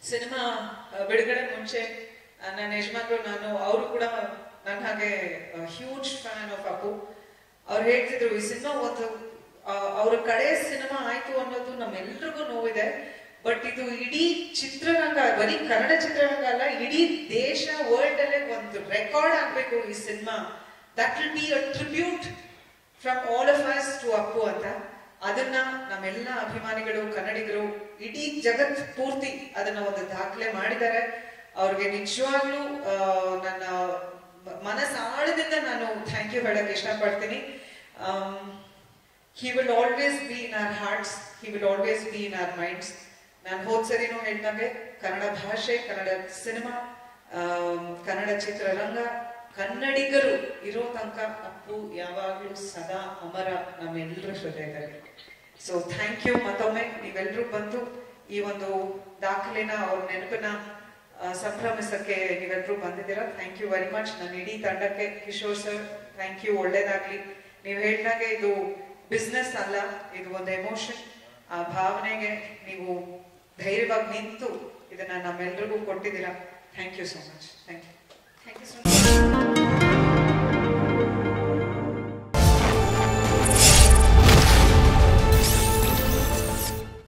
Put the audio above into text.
Cinema ಬಿಡುಗಡೆ ಮುಂಚೆ ನನ್ನ ಯಜಮಾನರು ನಾನು ಅವರು ಕೂಡ ನನ್ನ ಹಾಗೆ ಹ್ಯೂಜ್ ಫ್ಯಾನ್ ಆಫ್ ಅಪ್ಪು. ಅವ್ರು ಹೇಳ್ತಿದ್ರು ಈ ಸಿನಿಮಾ ಒಂದು ಅವ್ರ ಕಡೆ ಸಿನಿಮಾ ಆಯ್ತು ಅನ್ನೋದು ನಮ್ಮೆಲ್ರಿಗೂ ನೋವಿದೆ. ಬಟ್ ಇದು ಇಡೀ ಚಿತ್ರರಂಗ, ಬರೀ ಕನ್ನಡ ಚಿತ್ರರಂಗ ಅಲ್ಲ, ಇಡೀ ದೇಶ ವರ್ಲ್ಡ್ ಅಲ್ಲೇ ಒಂದು ರೆಕಾರ್ಡ್ ಆಗ್ಬೇಕು ಈ ಸಿನಿಮಾ. That will be a tribute from all of us to Appu ಅಂತ. ಅದನ್ನ ನಮ್ಮೆಲ್ಲ ಅಭಿಮಾನಿಗಳು, ಕನ್ನಡಿಗರು, ಇಡೀ ಜಗತ್ ಪೂರ್ತಿ ಅದನ್ನ ಒಂದು ದಾಖಲೆ ಮಾಡಿದ್ದಾರೆ. ಅವ್ರಿಗೆ ನಿಜವಾಗ್ಲೂ ನನ್ನ ಮನಸ್ಸಾಳದಿಂದ ನಾನು ಥ್ಯಾಂಕ್ ಯು ಹೇಳಕ್ ಇಷ್ಟಪಡ್ತೀನಿ. He will always be in our hearts, he will always be in our minds. ನಾನು ಹೋದ್ಸರಿನೂ ಹೇಳ್ದಂಗೆ ಕನ್ನಡ ಭಾಷೆ, ಕನ್ನಡ ಸಿನಿಮಾ, ಕನ್ನಡ ಚಿತ್ರರಂಗ, ಕನ್ನಡಿಗರು ಇರೋ ತನಕ ಅಪ್ಪು ಯಾವಾಗ್ಲೂ ಸದಾ ಅಮರ ನಮ್ಮೆಲ್ಲರ ಹೃದಯದಲ್ಲಿ. ಸೊ ಥ್ಯಾಂಕ್ ಯು ಮತ್ತೊಮ್ಮೆ. ನೀವೆಲ್ಲರೂ ಬಂದು ಈ ಒಂದು ದಾಖಲೆನ, ಅವ್ರ ನೆನಪನ್ನ ಸಂಭ್ರಮಿಸಕ್ಕೆ ನೀವೆಲ್ಲರೂ ಬಂದಿದ್ದೀರಾ. Thank you very much. ನನ್ನ ಇಡೀ ತಂಡಕ್ಕೆ, ಕಿಶೋರ್ ಸರ್ ಥ್ಯಾಂಕ್ ಯು, ಒಳ್ಳೇದಾಗ್ಲಿ. ನೀವು ಹೇಳಿದಾಗೆ ಇದು ಬಿಸ್ನೆಸ್ ಅಲ್ಲ, ಇದು ಒಂದು ಎಮೋಷನ್. ಆ ಭಾವನೆಗೆ ನೀವು ಧೈರ್ಯವಾಗಿ ನಿಂತು ಇದನ್ನ ನಮ್ಮೆಲ್ಲರಿಗೂ ಕೊಟ್ಟಿದ್ದೀರಾ. Thank you so much. Thank you so much.